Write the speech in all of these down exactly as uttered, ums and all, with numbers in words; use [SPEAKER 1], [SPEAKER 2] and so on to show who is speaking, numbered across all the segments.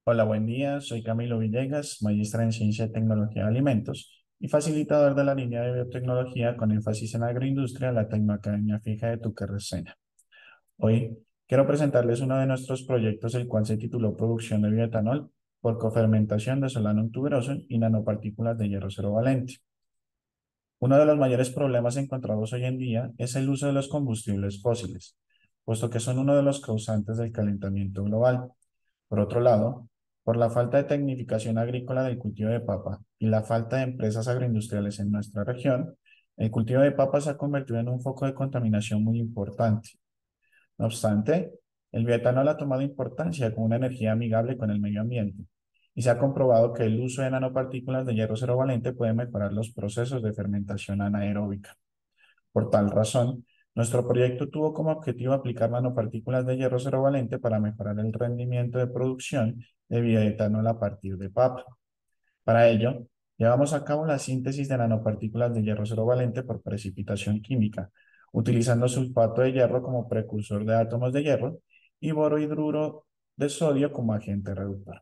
[SPEAKER 1] Hola, buen día. Soy Camilo Villegas, maestra en Ciencia y Tecnología de Alimentos y facilitador de la línea de biotecnología con énfasis en agroindustria, la Tecnoacademia Fija de Tuquerresena. Hoy quiero presentarles uno de nuestros proyectos, el cual se tituló Producción de bioetanol por cofermentación de solanum tuberoso y nanopartículas de hierro cero valente. Uno de los mayores problemas encontrados hoy en día es el uso de los combustibles fósiles, puesto que son uno de los causantes del calentamiento global. Por otro lado, por la falta de tecnificación agrícola del cultivo de papa y la falta de empresas agroindustriales en nuestra región, el cultivo de papa se ha convertido en un foco de contaminación muy importante. No obstante, el bioetanol ha tomado importancia como una energía amigable con el medio ambiente y se ha comprobado que el uso de nanopartículas de hierro cero valente puede mejorar los procesos de fermentación anaeróbica. Por tal razón, nuestro proyecto tuvo como objetivo aplicar nanopartículas de hierro cero valente para mejorar el rendimiento de producción de bioetanol a partir de papa. Para ello, llevamos a cabo la síntesis de nanopartículas de hierro cero valente por precipitación química, utilizando sulfato de hierro como precursor de átomos de hierro y borohidruro de sodio como agente reductor.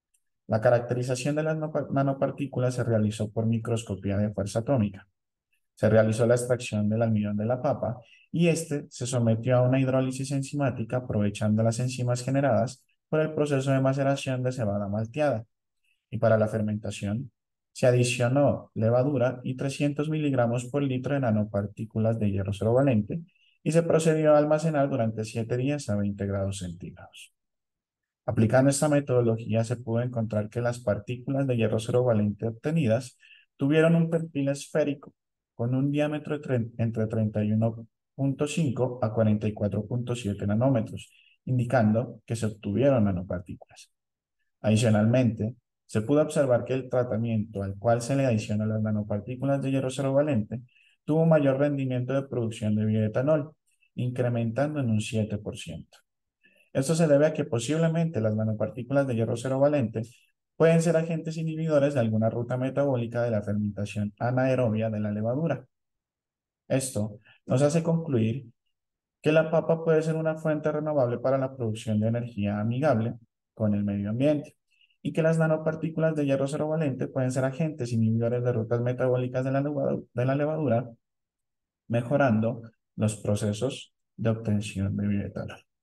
[SPEAKER 1] La caracterización de las nanopartículas se realizó por microscopía de fuerza atómica. Se realizó la extracción del almidón de la papa y este se sometió a una hidrólisis enzimática aprovechando las enzimas generadas por el proceso de maceración de cebada malteada. Y para la fermentación se adicionó levadura y trescientos miligramos por litro de nanopartículas de hierro cero valente y se procedió a almacenar durante siete días a veinte grados centígrados. Aplicando esta metodología se pudo encontrar que las partículas de hierro cero valente obtenidas tuvieron un perfil esférico con un diámetro de entre treinta y uno punto cinco a cuarenta y cuatro punto siete nanómetros, indicando que se obtuvieron nanopartículas. Adicionalmente, se pudo observar que el tratamiento al cual se le adicionan las nanopartículas de hierro cero valente tuvo un mayor rendimiento de producción de bioetanol, incrementando en un siete por ciento. Esto se debe a que posiblemente las nanopartículas de hierro cero valente pueden ser agentes inhibidores de alguna ruta metabólica de la fermentación anaerobia de la levadura. Esto nos hace concluir que la papa puede ser una fuente renovable para la producción de energía amigable con el medio ambiente y que las nanopartículas de hierro cero valente pueden ser agentes inhibidores de rutas metabólicas de la levadura, de la levadura mejorando los procesos de obtención de bioetanol.